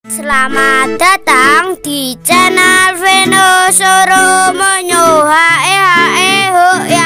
Selamat datang di channel Vino Soromonyo. Hae hae ho ya.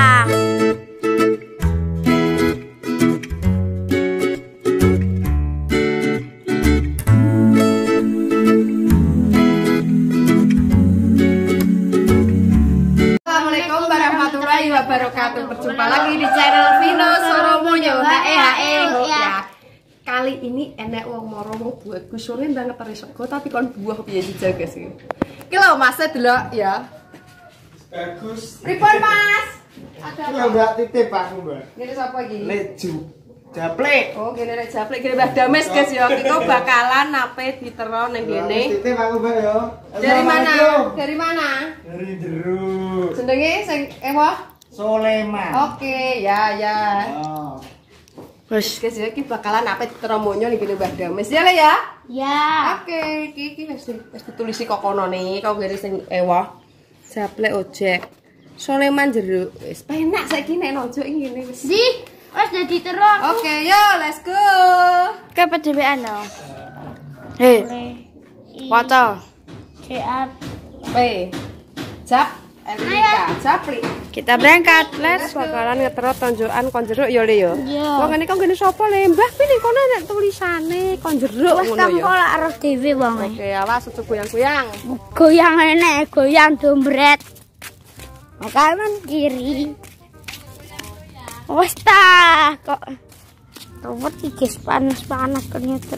Assalamualaikum warahmatullahi wabarakatuh. Berjumpa lagi di channel Vino Soromonyo. Hae hae ho ya. Kali ini enek wong moro mau buat kusurin banget terisego tapi kon buah piye dijaga sih. Ki lho Mas delok ya. Bagus. Pripun Mas? Ada Mbak titip Pak Mbak. Ngene sapa iki? Leju. Japlek. Oh, kene rek japlek kene Mbah Dames guys ya. Kiko bakalan nape ditero ning kene. Titip aku Mbak ya. Dari mana? Dari mana? Dari Jero. Jenenge sing wah Soleman. Oke, ya. Oh. Wes guys ya iki bakalan nape ditero monyo ning kene Mbah Dames ya le ya. Ya. Oke, iki wis ditulisi kok kono nih, kok ngene sing ewah. Japlek ojek. Soleman jeruk. Wis penak saiki nek ojek ngene wis. Di, wes jadi terus. Oke, yo let's go. Ke PDBan lo. Hei, waca. CR. P. Jap Elika, Japli. Kita berangkat. Les bakalan ngetero tonjokan kon jeruk ya le yo. Iya. Wong ngene kok ngene sapa le? Mbah pilih kono nek tulisane kon jeruk Wes ngono kamu ya. kok lak arep dhewe wong. Oke, awas aja goyang-goyang. Goyang enek, goyang dombret. Kanan kiri. Wes ta kok. Ruwet iki guys, panas ternyata.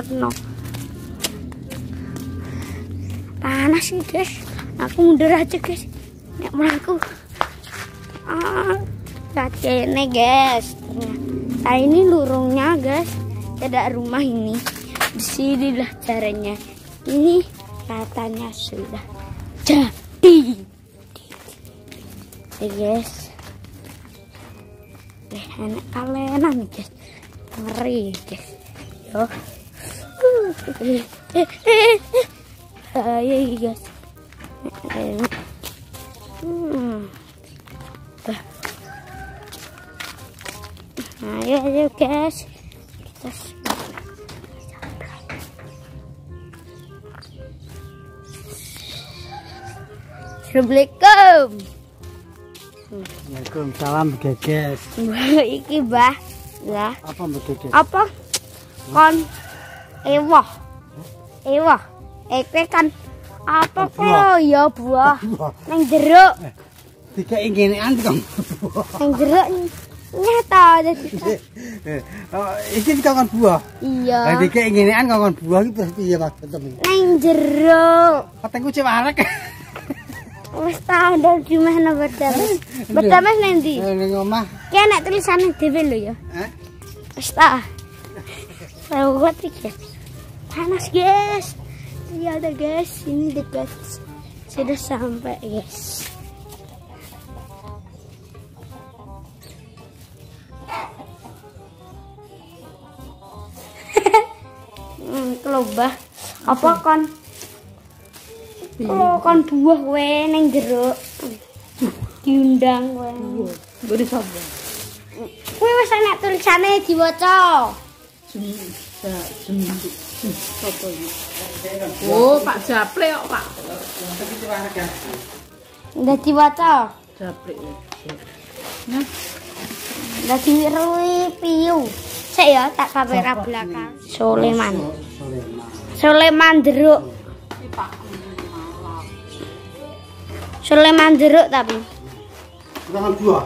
Panas sih guys. Aku mundur aja guys. Nek mlaku. Nih guys. Nah ini lurungnya guys. Tidak rumah ini. Di sinilah caranya. Ini katanya sudah jadi. Guys. Enak kalenan guys. Ngeri guys. Yo. Ayo guys. Ayo guys. Kita Assalamualaikum. Waalaikumsalam Geges. Iki Mbah. Ya. Apa Mbak Geges? Apa? Kon ewah. Kowe kan apa kok ya buah. Nang jeruk. Tiga inginan kok. Nang jeruk nyata dadi. Oh, iki kan buah. Iya. Tiga inginan kan buah iki terus piye Pak ketemu? Nang jeruk. Katengku cewek. Wis ta ndang di mana Bedames. Bedames nang ndi? Ning omah. Ki nek tulisane dhewe lho ya. Hah? Wis ta. Rawat iki. Panas guys. Lihat guys, ini dekat. Sudah sampai guys. Kelobah. Apa kon? Oh, kon buah kowe ning jeruk. Diundang kowe. Nggo disapa? Kowe wis enak tulisane diwaca. Oh, Pak Japlek kok, Pak. Udah diwaca. Japlek. Udah dirui piu. Sik ya tak kamera belakang. Soleman jeruk. Soleman jeruk tapi. Jangan buah.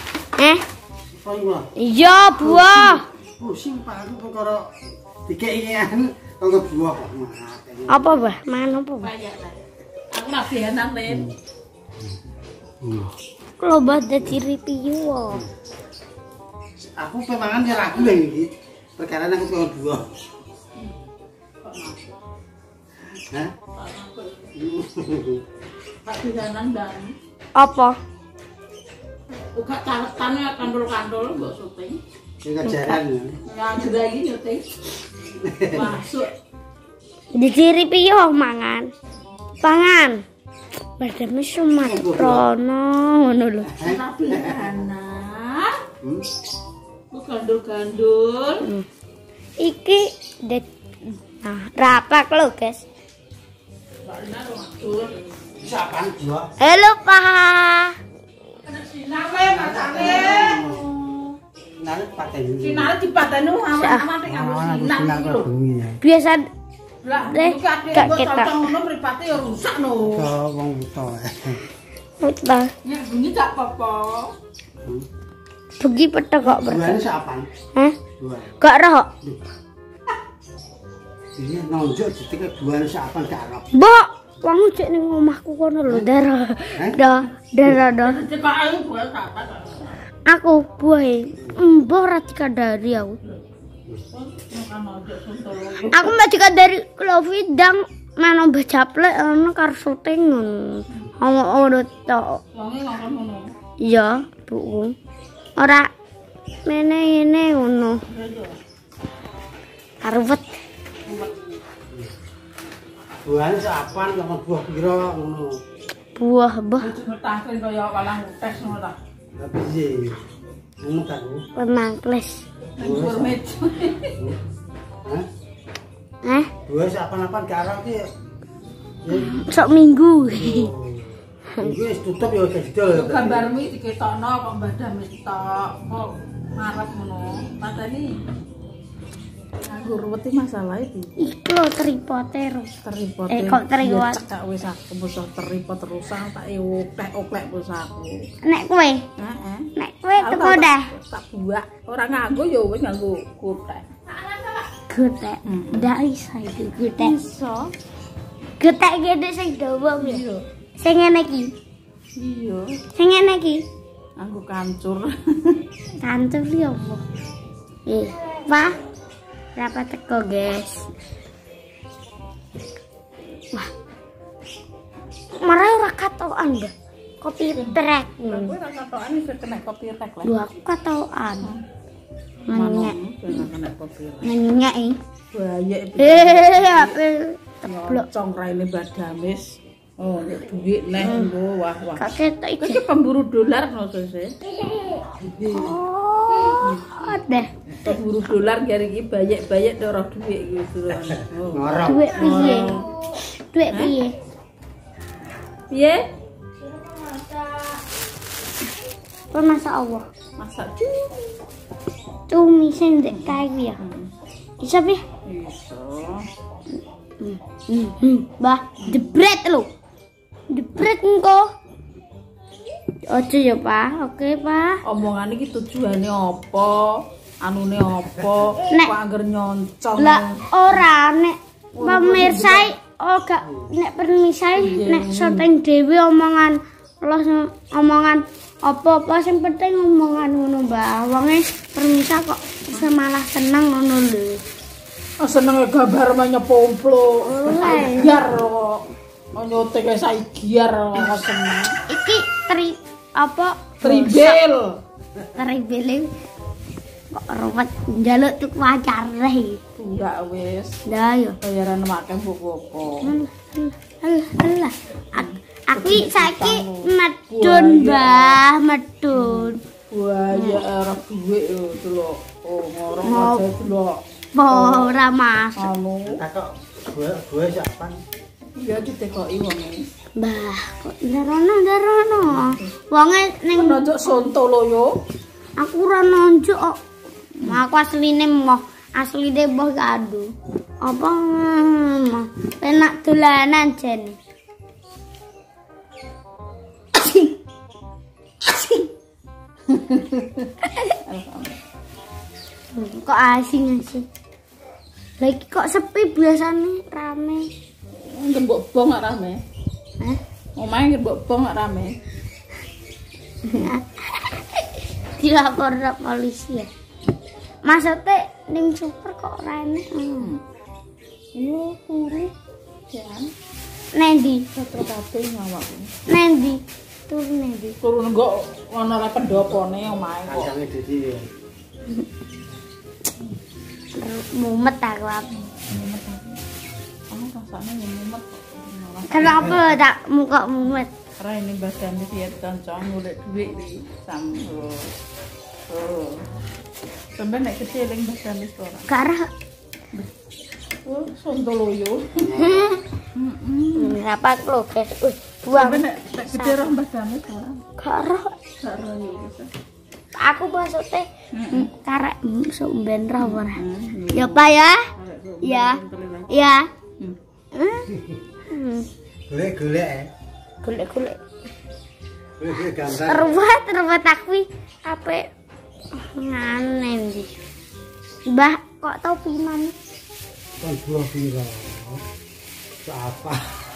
Iya buah. Pusing Pak aku perkara tiga inginan kok buah kok. Apa bah? Mana apa bah? Aku lagi enak, Len. Kalau bah dadi review. Aku pemangan ya lagu lagi iki. Perkara aku kok buah. Hah? Pak Disanan dan Apa? uga caretannya kandul-kandul mbok syuting. Sing ajaran. Ya juga iki nyuting. Masuk. Dadi review mangan. Pangan. Badame Sumatrono ngono lho. Tapi anak. Ku gandul-gandul. Iki Nah, rapak lo, guys. Siapaan gua? Halo, Pak. Narik pateni. Sinar dipateni awan-awan nek nganggo sinar iki lho. Biasa Lah, Deh, gak gak ketok. ngono mripate ya rusak no. Ke wong buta. Utah. Ya bunyi gak apa-apa. Pergi petok kok Duane berarti. siapaan? Hah? Dua. Gak roh. Ini nonjok ditik duane siapaan gak arep. Mbok, wong cek ning omahku kono lho, darah. Darah. Dikake buat apa? Aku buah. Mbok ora dikandari aku. Aku mau dikandari Clovidang mana mbah japlek ono karo syuting ngono. Ono tok. Wonge ngomong ngono. Iya, Bu. Ora ngene ngono. Arwet. Duane siapaan sama buah pira ngono. Buah mbah Ngetahke kaya walang tes ngono ta. Lah piye? Ngono ta ku? penangkles. Ning dhuwur meja. Hah? Eh, Duane siapaan-apaan gak arep ki. sok minggu. Iki wis tutup ya wis didol. Gambarmu diketokno kok Mbah Damis tok. Kok ngarep ngono. Padahal nganggo ruwet masalah iki. Iku lho tripote terus. Teripot. Kok teripot? Tak wis aku musuh teripot terusan tak oklek bos aku. Nek kowe, Heeh. nek kowe teko dah. Tak buak. Ora nganggo ya wis nganggo kutek. Getek. Ndak iso itu getek. Iso. Getek gede sing dawa kuwi. Iya. Sing ngene iki. Iya. Sing ngene iki. Nganggo kancur. Kantor ya apa? Pak. Berapa teko, guys? Wah. Marai ora katokan, Mbak. Kopi trek. Kowe ora katokan iso kena copyright lah. Lho aku katokan. Mano, Nanya, kena copyright. nanya Bahaya iki. apa? Teblok. Cong raine Mbah Damis. Oh, nek duit neh engko wah. Kok ketok iki? Iki pemburu dolar no sese. Oh, deh. Pemburu dolar gari iki bayek-bayek ora duit gitu. Oh. Ngorok. Duit piye? Duit piye? Piye? Kok masa Allah? Masak Cumi sing ndek kae kuwi ya. Bisa piye? iso. Bah, jebret lho. Jebret engko. Ojo ya, Pak. Oke, Pak. Omongan iki tujuane apa? Anune apa? Nek- Kok angger nyoncong. Lah ora nek pemirsa gak nek permisai nek syuting dhewe omongan omongan apa-apa sing penting omongan ngono, Mbak. Wonge permisa kok bisa malah seneng ngono lho. Oh, senenge gambar menyepomplo. Lah. Giar kok. Nyote kayak saya giar kok seneng. Iki apa? Tribel. Tribel kok ruwet njaluk tuku pacar reh. Enggak wis. Lah yo. Bayaran makan buku apa. Alah. Aku saiki medun, Mbah, medun. Wah, ya ora duit yo delok. Oh, ngorong aja delok. Ora masuk. Anu, Takok duwe siapaan? ya ditekoki wonge. Mbah, kok ndarono. Wonge ning Nonjok Sontoloyo. aku ora nonjok kok. Aku asline moh, asline mbah kado. Apa moh? Enak dolanan jen. Kok asing. Lagi kok sepi biasanya rame. Ngembok bong gak rame. Hah? Omahe ngembok bong gak rame. Dilapor ke polisi ya. Maksudnya ning super kok rame. Yo turu. Jan, Nendi, kabeh ngawakku. nendi, turun nendi. Turu nenggok ana ra pendopone omahe kok. Kancane Didi. Mumet aku apa? Kamu rasane mumet. Kenapa tak muka mumet? Karena ini Mbak Damis ya kancang golek duit iki sam. Oh. Sampai nek kecil ning Mbak Damis ora. Karena Sontoloyo. Berapa kilo guys? Buang. Nek gede roh Mbah Damet ora. Karo. Karo yo. Aku maksudnya karek sok ben roh ora. Ya Pak ya. Ya. Ya. Golek-golek. Golek-golek. Golek gambar. Ruwet aku apik nganen iki. Mbah kok tau piman? Kon buah piro? Apa?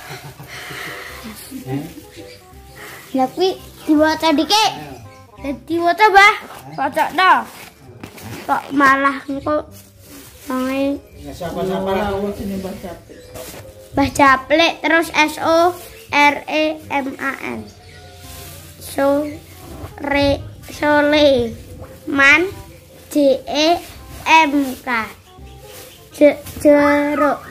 Lah kuwi diwaca dikek. Diwaca, Mbah. Wacana. Kok malah engko nang Siapa-siapa Ora sini Mbah Capek. Mbah Japlek terus SOREMAN. Sole man JEMK jeruk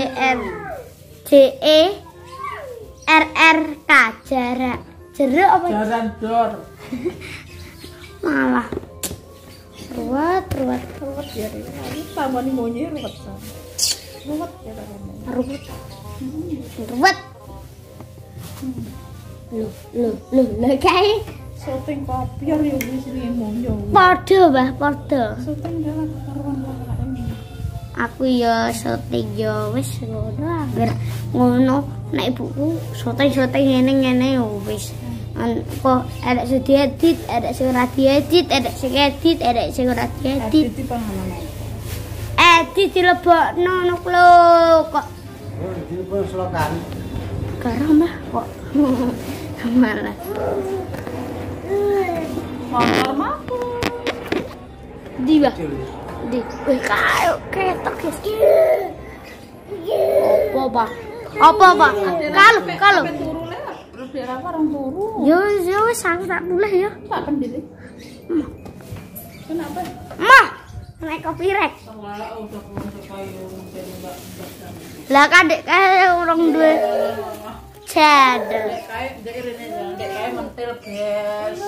JERRK jarak jeruk apa Jaran dor. malah ruwet Ya ini tamani monye ruwet san. Ruwet ya tamane. ruwet lu kae Syuting kopior yo wis monyo. padha Mbah padha Syuting dalan karuan ini. aku ya syuting ya wis ngono agar ngono nek ibuku syuting ngene ya wis kok ada sing diedit ada sing ora diedit ada sing edit ada sing ora diedit Edit panganan. edit dilebokno ngono lho kok Ini pun selokan. karo Mbah kok malah Motor mampu. di Mbah di wih kayo ketok guys apa Pak kalau Turu le. Terus dia apa orang turu. yo wis aku tak mulai ya Tak pendiri. Kenapa? mah naik copyright Wala udah kurang kayu Mbak. lah kadek kae orang duwe channel Kayak kayak mentil guys.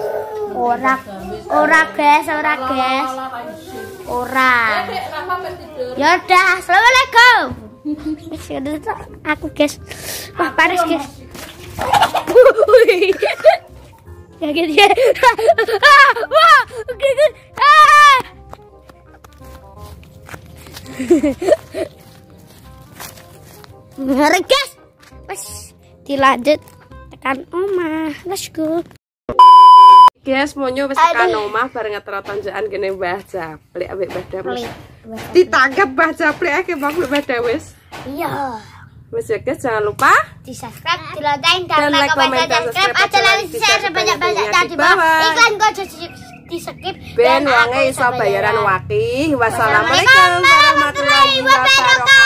ora guys ora ya udah assalamualaikum wis aku guys wah panas guys ya gitu ya wah gitu ngeri guys wes dilanjut tekan omah let's go Guys, monyo wis tekan omah bareng ngetro-tonjokan kene Mbah Japlek ambek Mbah Dames. Ditangkap Mbah Japlek akeh Mbah Dames. iya Wis ya guys, jangan lupa di subscribe, di lonceng, dan Dan like, like, comment, comment, dan dan subscribe subscribe aja lalu di share sebanyak-banyaknya di bawah. Iklan gue di skip ben wange iso bayaran wakih. Wassalamualaikum warahmatullahi wabarakatuh.